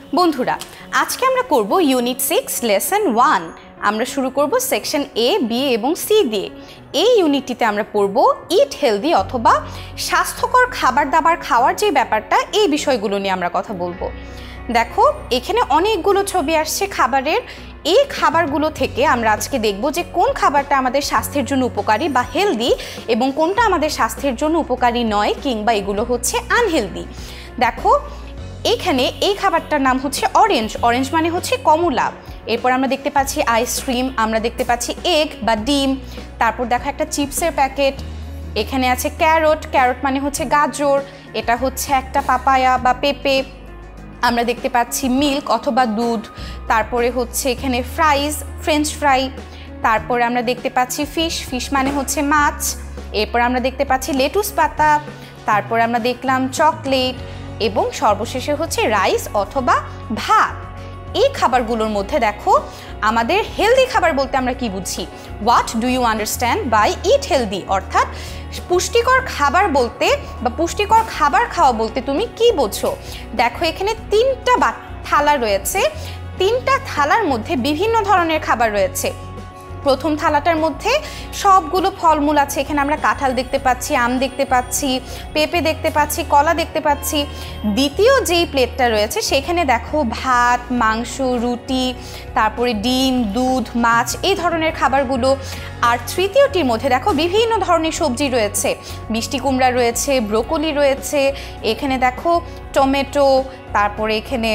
বন্ধুরা আজকে আমরা করব ইউনিট 6 লেসন 1। আমরা শুরু করব সেকশন এ, বি এবং সি দিয়ে। এই ইউনিটটিতে আমরা পড়ব ইট হেলদি অথবা স্বাস্থ্যকর খাবার দাবার খাওয়ার যে ব্যাপারটা, এই বিষয়গুলো নিয়ে আমরা কথা বলবো। দেখো এখানে অনেকগুলো ছবি আসছে খাবারের। এই খাবারগুলো থেকে আমরা আজকে দেখব যে কোন খাবারটা আমাদের স্বাস্থ্যের জন্য উপকারী বা হেলদি এবং কোনটা আমাদের স্বাস্থ্যের জন্য উপকারী নয় কিংবা এগুলো হচ্ছে আনহেলদি। দেখো এখানে এই খাবারটার নাম হচ্ছে অরেঞ্জ। অরেঞ্জ মানে হচ্ছে কমলা। এরপর আমরা দেখতে পাচ্ছি আইসক্রিম, আমরা দেখতে পাচ্ছি এগ বা ডিম। তারপর দেখো একটা চিপসের প্যাকেট। এখানে আছে ক্যারট। ক্যারট মানে হচ্ছে গাজর। এটা হচ্ছে একটা পাপায়া বা পেঁপে। আমরা দেখতে পাচ্ছি মিল্ক অথবা দুধ। তারপরে হচ্ছে এখানে ফ্রাইজ, ফ্রেঞ্চ ফ্রাই। তারপরে আমরা দেখতে পাচ্ছি ফিশ। ফিশ মানে হচ্ছে মাছ। এরপর আমরা দেখতে পাচ্ছি লেটুস পাতা। তারপর আমরা দেখলাম চকলেট এবং সর্বশেষে হচ্ছে রাইস অথবা ভাত। এই খাবারগুলোর মধ্যে দেখো আমাদের হেলদি খাবার বলতে আমরা কি বুঝি? What do you understand by it healthy? অর্থাৎ পুষ্টিকর খাবার বলতে বা পুষ্টিকর খাবার খাওয়া বলতে তুমি কি বোঝো? দেখো এখানে তিনটা থালা রয়েছে। তিনটা থালার মধ্যে বিভিন্ন ধরনের খাবার রয়েছে। প্রথম থালাটার মধ্যে সবগুলো ফলমূল আছে। এখানে আমরা কাঁঠাল দেখতে পাচ্ছি, আম দেখতে পাচ্ছি, পেঁপে দেখতে পাচ্ছি, কলা দেখতে পাচ্ছি। দ্বিতীয় যেই প্লেটটা রয়েছে সেখানে দেখো ভাত, মাংস, রুটি, তারপরে ডিম, দুধ, মাছ, এই ধরনের খাবারগুলো। আর তৃতীয়টির মধ্যে দেখো বিভিন্ন ধরনের সবজি রয়েছে। মিষ্টি কুমড়া রয়েছে, ব্রোকলি রয়েছে, এখানে দেখো টমেটো, তারপরে এখানে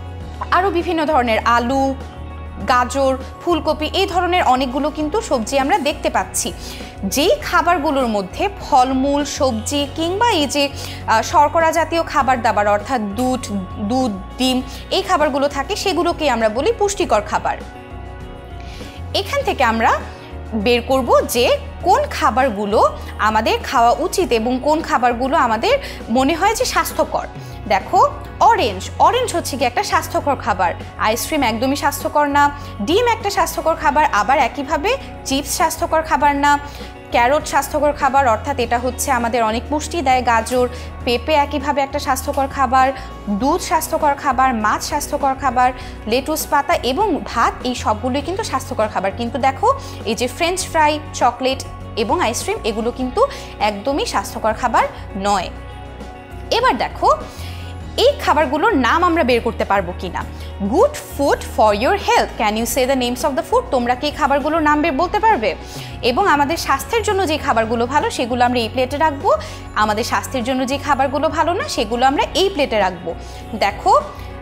আরও বিভিন্ন ধরনের আলু, গাজর, ফুলকপি, এই ধরনের অনেকগুলো কিন্তু সবজি আমরা দেখতে পাচ্ছি। যেই খাবারগুলোর মধ্যে ফলমূল, সবজি কিংবা এই যে শর্করা জাতীয় খাবার দাবার অর্থাৎ দুধ, ডিম, এই খাবারগুলো থাকে সেগুলোকে আমরা বলি পুষ্টিকর খাবার। এখান থেকে আমরা বের করব যে কোন খাবারগুলো আমাদের খাওয়া উচিত এবং কোন খাবারগুলো আমাদের মনে হয় যে স্বাস্থ্যকর। দেখো অরেঞ্জ হচ্ছে কি একটা স্বাস্থ্যকর খাবার। আইসক্রিম একদমই স্বাস্থ্যকর না। ডিম একটা স্বাস্থ্যকর খাবার, আবার একইভাবে চিপস স্বাস্থ্যকর খাবার না। ক্যারট স্বাস্থ্যকর খাবার, অর্থাৎ এটা হচ্ছে আমাদের অনেক পুষ্টি দেয়। গাজর, পেঁপে একইভাবে একটা স্বাস্থ্যকর খাবার। দুধ স্বাস্থ্যকর খাবার, মাছ স্বাস্থ্যকর খাবার, লেটুস পাতা এবং ভাত, এই সবগুলোই কিন্তু স্বাস্থ্যকর খাবার। কিন্তু দেখো এই যে ফ্রেঞ্চ ফ্রাই, চকলেট এবং আইসক্রিম, এগুলো কিন্তু একদমই স্বাস্থ্যকর খাবার নয়। এবার দেখো এই খাবারগুলোর নাম আমরা বের করতে পারবো কিনা। Good food for your health, can you say the names of the food? তোমরা কি খাবারগুলোর নাম বের বলতে পারবে? এবং আমাদের স্বাস্থ্যের জন্য যে খাবারগুলো ভালো সেগুলো আমরা এই প্লেটে রাখবো। আমাদের স্বাস্থ্যের জন্য যে খাবারগুলো ভালো না সেগুলো আমরা এই প্লেটে রাখবো। দেখো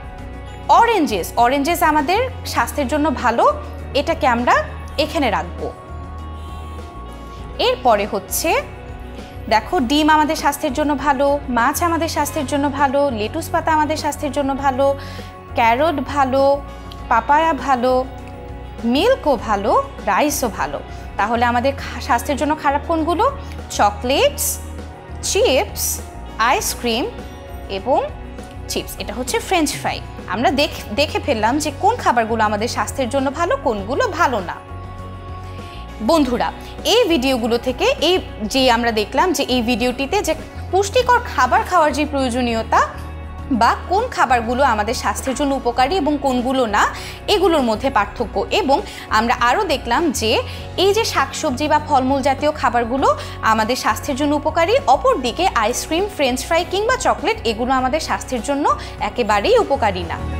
অরেঞ্জেস আমাদের স্বাস্থ্যের জন্য ভালো, এটাকে আমরা এখানে রাখবো। এরপরে হচ্ছে দেখো ডিম আমাদের স্বাস্থ্যের জন্য ভালো, মাছ আমাদের স্বাস্থ্যের জন্য ভালো, লেটুস পাতা আমাদের স্বাস্থ্যের জন্য ভালো, ক্যারট ভালো, পাপায়া ভালো, মিল্কও ভালো, রাইসও ভালো। তাহলে আমাদের স্বাস্থ্যের জন্য খারাপ কোনগুলো? চকলেটস, চিপস, আইসক্রিম এবং চিপস, এটা হচ্ছে ফ্রেঞ্চ ফ্রাই। আমরা দেখে ফেললাম যে কোন খাবারগুলো আমাদের স্বাস্থ্যের জন্য ভালো, কোনগুলো ভালো না। বন্ধুরা এই ভিডিওগুলো থেকে আমরা দেখলাম যে এই ভিডিওটিতে যে পুষ্টিকর খাবার খাওয়ার যে প্রয়োজনীয়তা বা কোন খাবারগুলো আমাদের স্বাস্থ্যের জন্য উপকারী এবং কোনগুলো না, এগুলোর মধ্যে পার্থক্য। এবং আমরা আরও দেখলাম যে এই যে শাকসবজি বা ফলমূল জাতীয় খাবারগুলো আমাদের স্বাস্থ্যের জন্য উপকারী, অপরদিকে আইসক্রিম, ফ্রেঞ্চ ফ্রাই কিংবা চকলেট, এগুলো আমাদের স্বাস্থ্যের জন্য একেবারেই উপকারী না।